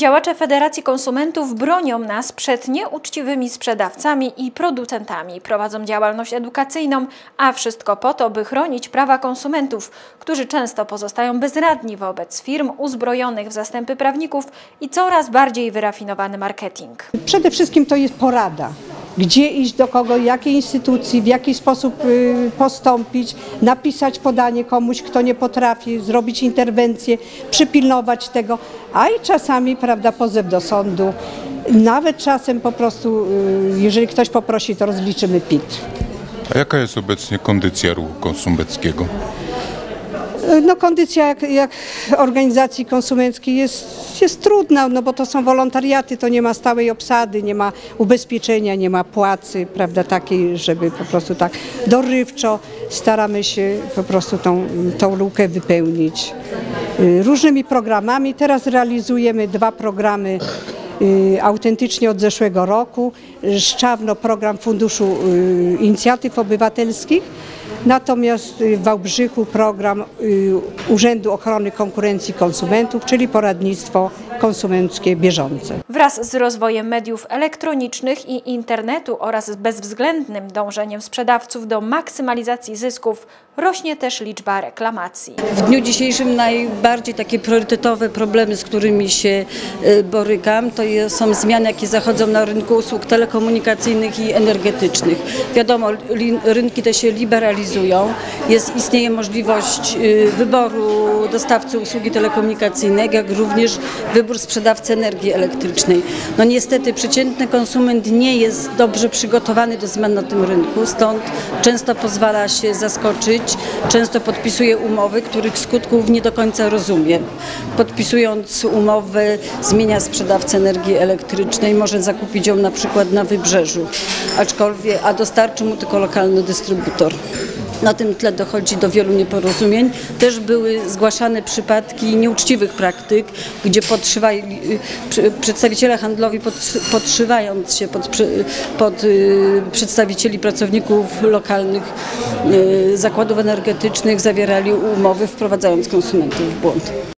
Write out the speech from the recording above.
Działacze Federacji Konsumentów bronią nas przed nieuczciwymi sprzedawcami i producentami. Prowadzą działalność edukacyjną, a wszystko po to, by chronić prawa konsumentów, którzy często pozostają bezradni wobec firm uzbrojonych w zastępy prawników i coraz bardziej wyrafinowany marketing. Przede wszystkim to jest porada. Gdzie iść, do kogo, jakiej instytucji, w jaki sposób postąpić, napisać podanie komuś, kto nie potrafi, zrobić interwencję, przypilnować tego, a i czasami, prawda, pozew do sądu. Nawet czasem po prostu, jeżeli ktoś poprosi, to rozliczymy PIT. A jaka jest obecnie kondycja ruchu konsumenckiego? No, kondycja jak organizacji konsumenckiej jest trudna, no bo to są wolontariaty, to nie ma stałej obsady, nie ma ubezpieczenia, nie ma płacy, prawda, takiej, żeby po prostu tak dorywczo staramy się po prostu tą lukę wypełnić różnymi programami. Teraz realizujemy 2 programy autentycznie od zeszłego roku. Szczawno program Funduszu Inicjatyw Obywatelskich, natomiast w Wałbrzychu program Urzędu Ochrony Konkurencji i Konsumentów, czyli poradnictwo konsumenckie bieżące. Wraz z rozwojem mediów elektronicznych i internetu oraz z bezwzględnym dążeniem sprzedawców do maksymalizacji zysków rośnie też liczba reklamacji. W dniu dzisiejszym najbardziej takie priorytetowe problemy, z którymi się borykam, to są zmiany, jakie zachodzą na rynku usług telekomunikacyjnych i energetycznych. Wiadomo, rynki te się liberalizują, istnieje możliwość wyboru dostawcy usługi telekomunikacyjnej, jak również wybór sprzedawcy energii elektrycznej. No niestety przeciętny konsument nie jest dobrze przygotowany do zmian na tym rynku, stąd często pozwala się zaskoczyć, często podpisuje umowy, których skutków nie do końca rozumie. Podpisując umowę zmienia sprzedawcę energii elektrycznej, może zakupić ją na przykład na Wybrzeżu, a dostarczy mu tylko lokalny dystrybutor. Na tym tle dochodzi do wielu nieporozumień. Też były zgłaszane przypadki nieuczciwych praktyk, gdzie przedstawiciele handlowi podszywając się pod przedstawicieli pracowników lokalnych zakładów energetycznych zawierali umowy, wprowadzając konsumentów w błąd.